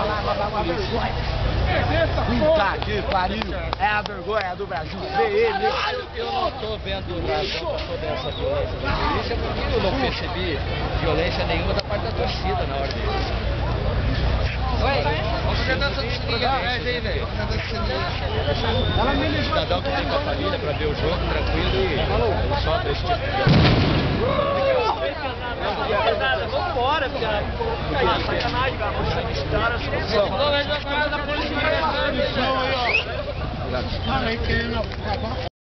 Puta que pariu! É a vergonha do Brasil, vê ele! Eu não estou vendo razão para toda essa violência da polícia, porque eu não percebi violência nenhuma da parte da torcida na hora disso. Vamos apresentar essa testemunha, aí, velho. O cidadão que vem com a família para ver o jogo, tranquilo, e sofre esse tipo de vamos embora, cara. Sacanagem, cara. Os caras são...